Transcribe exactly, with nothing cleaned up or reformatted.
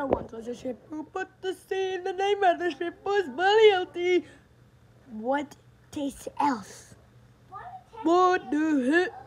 There once was a ship who put to sea. The name of the ship was Balealty. What tastes else? What the heck?